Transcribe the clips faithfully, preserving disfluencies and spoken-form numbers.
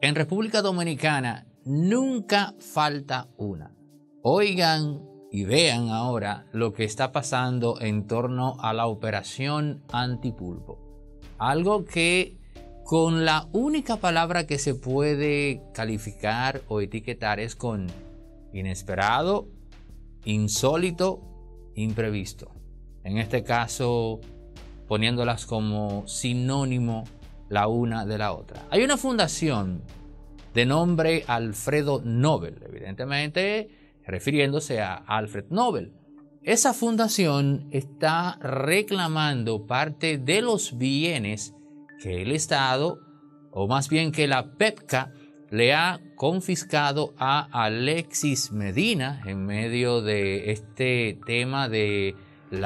En República Dominicana nunca falta una. Oigan y vean ahora lo que está pasando en torno a la operación Antipulpo. Algo que con la única palabra que se puede calificar o etiquetar es con inesperado, insólito, imprevisto. En este caso, poniéndolas como sinónimo la una de la otra. Hay una fundación de nombre Alfredo Nobel, evidentemente refiriéndose a Alfred Nobel. Esa fundación está reclamando parte de los bienes que el Estado, o más bien que la PEPCA, le ha confiscado a Alexis Medina en medio de este tema de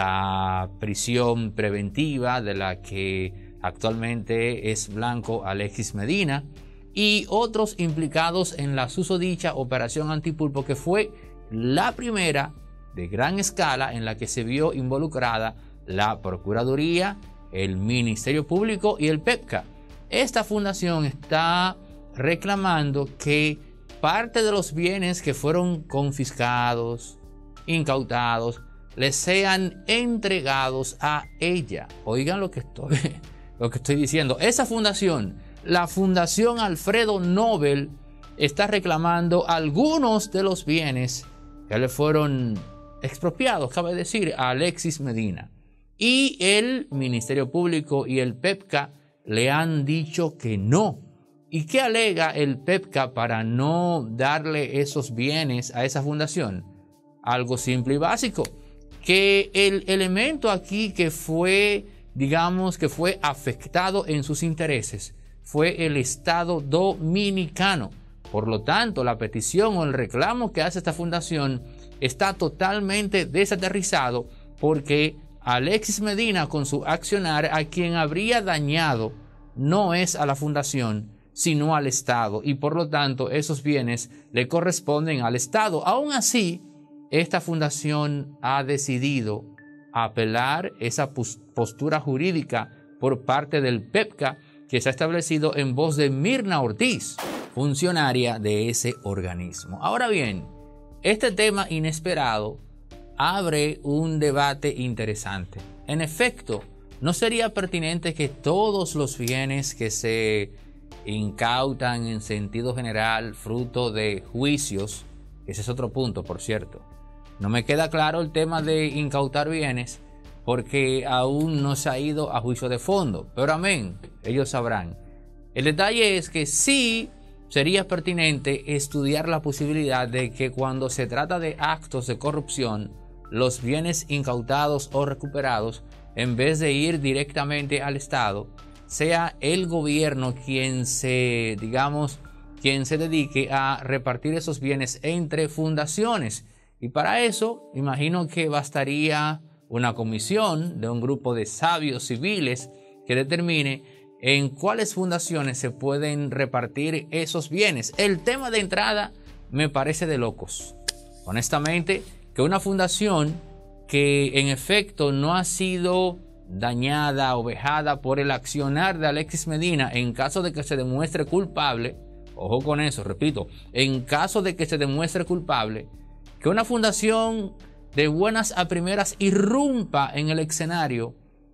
la prisión preventiva de la que actualmente es blanco Alexis Medina y otros implicados en la susodicha operación Antipulpo, que fue la primera de gran escala en la que se vio involucrada la Procuraduría, el Ministerio Público y el PEPCA. Esta fundación está reclamando que parte de los bienes que fueron confiscados, incautados, les sean entregados a ella. Oigan lo que estoy, lo que estoy diciendo. Esa fundación, la Fundación Alfredo Nobel, está reclamando algunos de los bienes que le fueron expropiados, cabe decir, a Alexis Medina. Y el Ministerio Público y el PEPCA le han dicho que no. ¿Y qué alega el PEPCA para no darle esos bienes a esa fundación? Algo simple y básico, que el elemento aquí que fue, digamos, que fue afectado en sus intereses fue el Estado dominicano. Por lo tanto, la petición o el reclamo que hace esta fundación está totalmente desaterrizado, porque Alexis Medina, con su accionar, a quien habría dañado no es a la fundación, sino al Estado, y por lo tanto esos bienes le corresponden al Estado. Aún así, esta fundación ha decidido apelar esa postura jurídica por parte del PEPCA, que se ha establecido en voz de Mirna Ortiz, funcionaria de ese organismo. Ahora bien, este tema inesperado abre un debate interesante. En efecto, ¿no sería pertinente que todos los bienes que se incautan en sentido general fruto de juicios, ese es otro punto, por cierto? No me queda claro el tema de incautar bienes porque aún no se ha ido a juicio de fondo, pero amén, ellos sabrán. El detalle es que sí sería pertinente estudiar la posibilidad de que cuando se trata de actos de corrupción, los bienes incautados o recuperados, en vez de ir directamente al Estado, sea el gobierno quien se, digamos, quien se dedique a repartir esos bienes entre fundaciones. Y para eso, imagino que bastaría una comisión de un grupo de sabios civiles que determine en cuáles fundaciones se pueden repartir esos bienes. El tema de entrada me parece de locos. Honestamente, que una fundación que en efecto no ha sido dañada o vejada por el accionar de Alexis Medina, en caso de que se demuestre culpable, ojo con eso, repito, en caso de que se demuestre culpable, que una fundación de buenas a primeras irrumpa en el escenario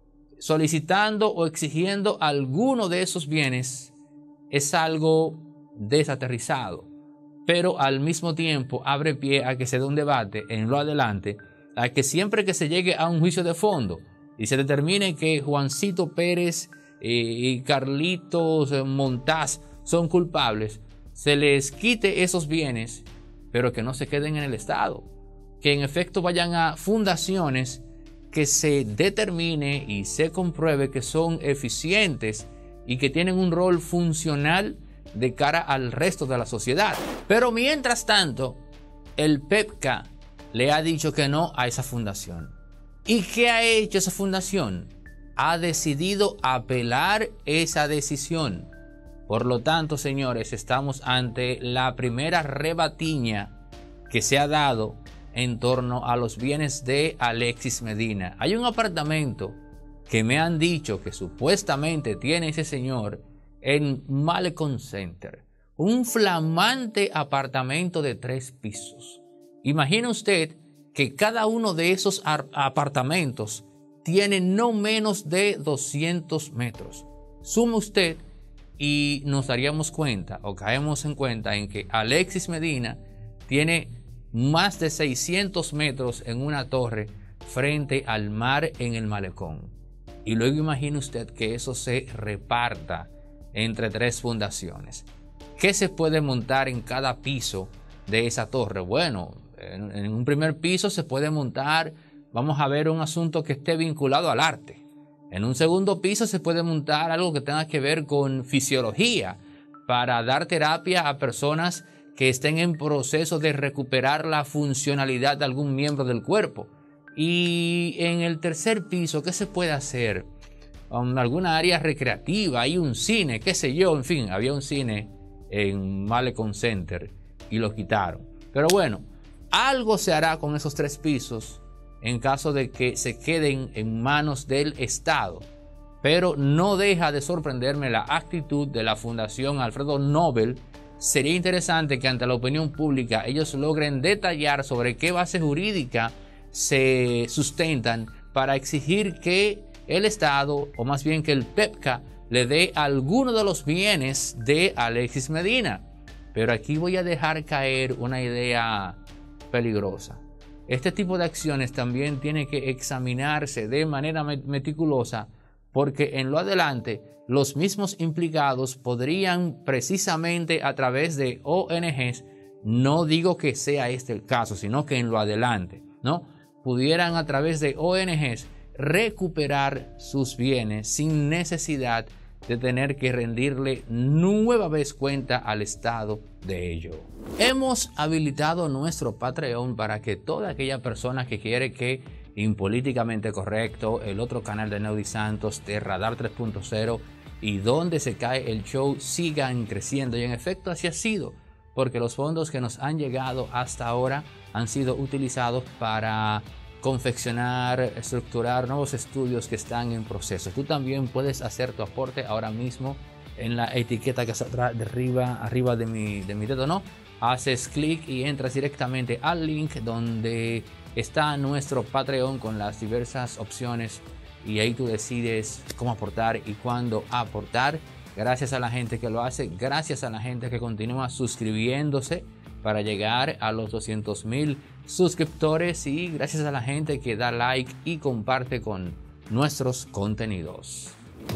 solicitando o exigiendo alguno de esos bienes, es algo desaterrizado, pero al mismo tiempo abre pie a que se dé un debate en lo adelante, a que siempre que se llegue a un juicio de fondo y se determine que Juancito Pérez eh, y Carlitos Montaz son culpables, se les quite esos bienes, pero que no se queden en el Estado, que en efecto vayan a fundaciones que se determine y se compruebe que son eficientes y que tienen un rol funcional de cara al resto de la sociedad. Pero mientras tanto, el PEPCA le ha dicho que no a esa fundación. ¿Y qué ha hecho esa fundación? Ha decidido apelar esa decisión. Por lo tanto, señores, estamos ante la primera rebatiña que se ha dado en torno a los bienes de Alexis Medina. Hay un apartamento que me han dicho que supuestamente tiene ese señor en Malecon Center, un flamante apartamento de tres pisos. Imagine usted que cada uno de esos apartamentos tiene no menos de doscientos metros. Sume usted y nos daríamos cuenta o caemos en cuenta en que Alexis Medina tiene más de seiscientos metros en una torre frente al mar en el malecón. Y luego imagine usted que eso se reparta entre tres fundaciones. ¿Qué se puede montar en cada piso de esa torre? Bueno, en, en un primer piso se puede montar, vamos a ver, un asunto que esté vinculado al arte. En un segundo piso se puede montar algo que tenga que ver con fisiología para dar terapia a personas que estén en proceso de recuperar la funcionalidad de algún miembro del cuerpo. Y en el tercer piso, ¿qué se puede hacer? Um, alguna área recreativa, hay un cine, qué sé yo, en fin, había un cine en Malecon Center y lo quitaron. Pero bueno, algo se hará con esos tres pisos en caso de que se queden en manos del Estado. Pero no deja de sorprenderme la actitud de la Fundación Alfredo Nobel. Sería interesante que ante la opinión pública ellos logren detallar sobre qué base jurídica se sustentan para exigir que el Estado, o más bien que el PEPCA, le dé alguno de los bienes de Alexis Medina. Pero aquí voy a dejar caer una idea peligrosa. Este tipo de acciones también tiene que examinarse de manera meticulosa, porque en lo adelante los mismos implicados podrían precisamente a través de O N Ges, no digo que sea este el caso, sino que en lo adelante, ¿no?, pudieran a través de O N Ges recuperar sus bienes sin necesidad de tener que rendirle nueva vez cuenta al Estado de ello. Hemos habilitado nuestro Patreon para que toda aquella persona que quiere que Impolíticamente Correcto, el otro canal de Neudi Santos, de Radar tres punto cero y Donde se cae el show sigan creciendo. Y en efecto así ha sido, porque los fondos que nos han llegado hasta ahora han sido utilizados para confeccionar, estructurar nuevos estudios que están en proceso. Tú también puedes hacer tu aporte ahora mismo en la etiqueta que está atrás, de arriba, arriba de mi, de mi dedo, ¿no? Haces clic y entras directamente al link donde está nuestro Patreon con las diversas opciones y ahí tú decides cómo aportar y cuándo aportar. Gracias a la gente que lo hace, gracias a la gente que continúa suscribiéndose para llegar a los doscientos mil suscriptores y gracias a la gente que da like y comparte con nuestros contenidos.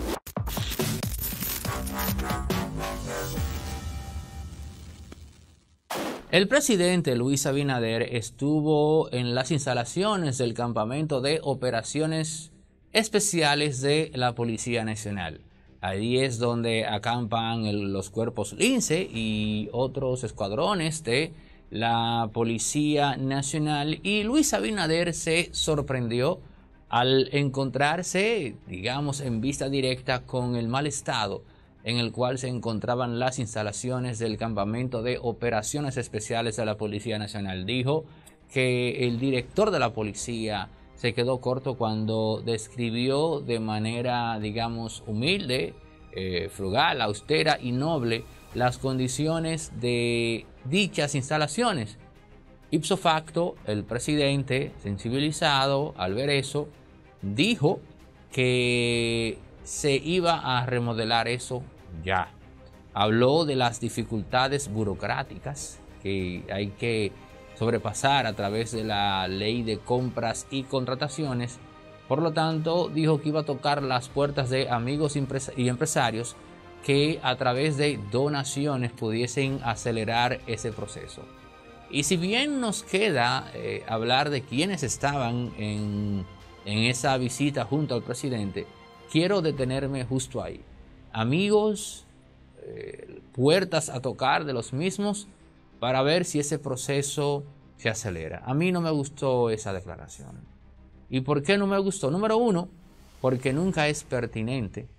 El presidente Luis Abinader estuvo en las instalaciones del campamento de operaciones especiales de la Policía Nacional. Allí es donde acampan el, los cuerpos Lince y otros escuadrones de la Policía Nacional. Y Luis Abinader se sorprendió al encontrarse, digamos, en vista directa con el mal estado en el cual se encontraban las instalaciones del campamento de operaciones especiales de la Policía Nacional. Dijo que el director de la policía se quedó corto cuando describió de manera, digamos, humilde, eh, frugal, austera y noble las condiciones de dichas instalaciones. Ipso facto, el presidente, sensibilizado al ver eso, dijo que se iba a remodelar eso ya. Habló de las dificultades burocráticas que hay que sobrepasar a través de la ley de compras y contrataciones. Por lo tanto, dijo que iba a tocar las puertas de amigos y empresarios que a través de donaciones pudiesen acelerar ese proceso. Y si bien nos queda eh, hablar de quienes estaban en, en esa visita junto al presidente, quiero detenerme justo ahí. Amigos, eh, puertas a tocar de los mismos para ver si ese proceso se acelera. A mí no me gustó esa declaración. ¿Y por qué no me gustó? Número uno, porque nunca es pertinente,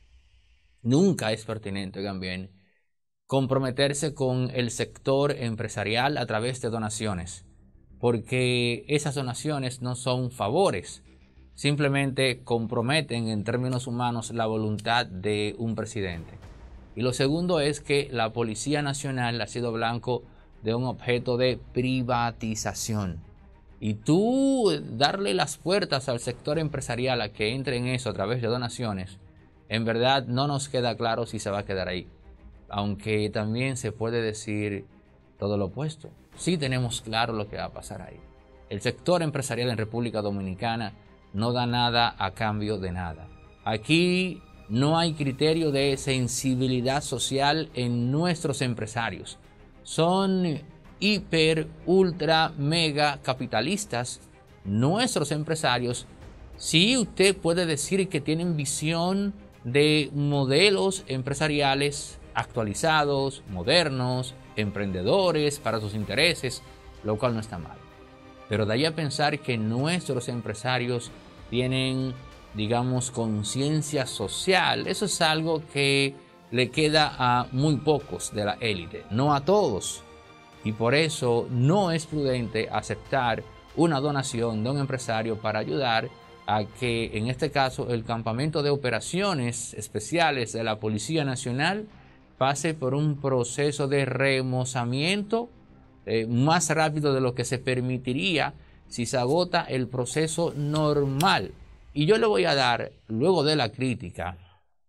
nunca es pertinente, oigan bien, comprometerse con el sector empresarial a través de donaciones, porque esas donaciones no son favores, simplemente comprometen en términos humanos la voluntad de un presidente. Y lo segundo es que la Policía Nacional ha sido blanco de un objeto de privatización. Y tú darle las puertas al sector empresarial a que entre en eso a través de donaciones, en verdad no nos queda claro si se va a quedar ahí. Aunque también se puede decir todo lo opuesto. Sí tenemos claro lo que va a pasar ahí. El sector empresarial en República Dominicana no da nada a cambio de nada. Aquí no hay criterio de sensibilidad social en nuestros empresarios. Son hiper, ultra, mega capitalistas. Nuestros empresarios, sí, usted puede decir que tienen visión de modelos empresariales actualizados, modernos, emprendedores para sus intereses, lo cual no está mal. Pero de ahí a pensar que nuestros empresarios tienen, digamos, conciencia social, eso es algo que le queda a muy pocos de la élite, no a todos. Y por eso no es prudente aceptar una donación de un empresario para ayudar a que, en este caso, el campamento de operaciones especiales de la Policía Nacional pase por un proceso de remozamiento eh, más rápido de lo que se permitiría si se agota el proceso normal. Y yo le voy a dar, luego de la crítica,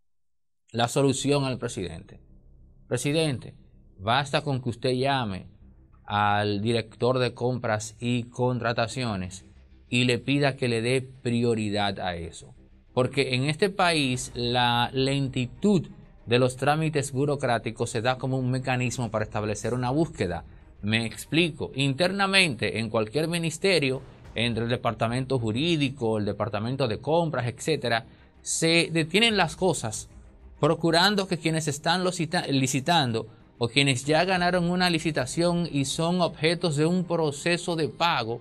la solución al presidente. Presidente, basta con que usted llame al director de compras y contrataciones y le pida que le dé prioridad a eso. Porque en este país la lentitud de los trámites burocráticos se da como un mecanismo para establecer una búsqueda. Me explico. Internamente, en cualquier ministerio, entre el departamento jurídico, el departamento de compras, etcétera, se detienen las cosas, procurando que quienes están licitando o quienes ya ganaron una licitación y son objetos de un proceso de pago,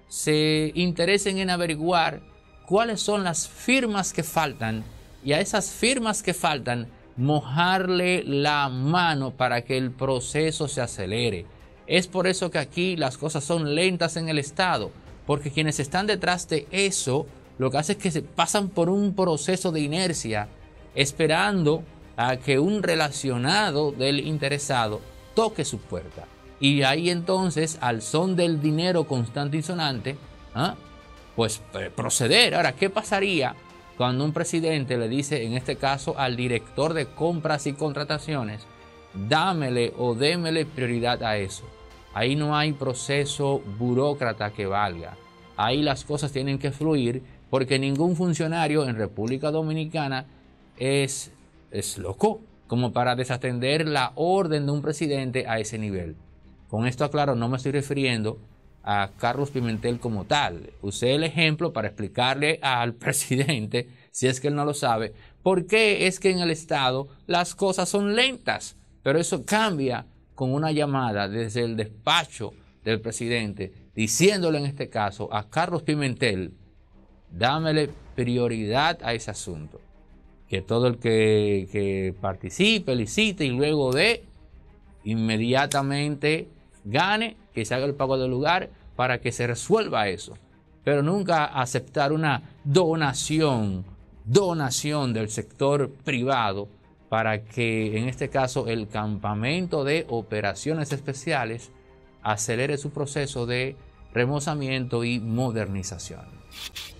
se interesen en averiguar cuáles son las firmas que faltan, y a esas firmas que faltan mojarle la mano para que el proceso se acelere. Es por eso que aquí las cosas son lentas en el Estado, porque quienes están detrás de eso lo que hace es que se pasan por un proceso de inercia, esperando a que un relacionado del interesado toque su puerta. Y ahí entonces, al son del dinero constante y sonante, ¿ah? pues proceder. Ahora, ¿qué pasaría cuando un presidente le dice, en este caso al director de compras y contrataciones, dámele o démele prioridad a eso? Ahí no hay proceso burócrata que valga. Ahí las cosas tienen que fluir, porque ningún funcionario en República Dominicana es, es loco como para desatender la orden de un presidente a ese nivel. Con esto aclaro, no me estoy refiriendo a Carlos Pimentel como tal. Usé el ejemplo para explicarle al presidente, si es que él no lo sabe, por qué es que en el Estado las cosas son lentas. Pero eso cambia con una llamada desde el despacho del presidente, diciéndole en este caso a Carlos Pimentel, dámele prioridad a ese asunto. Que todo el que, que participe, licite y luego de inmediatamente gane, que se haga el pago del lugar para que se resuelva eso. Pero nunca aceptar una donación, donación del sector privado para que en este caso el campamento de operaciones especiales acelere su proceso de remozamiento y modernización.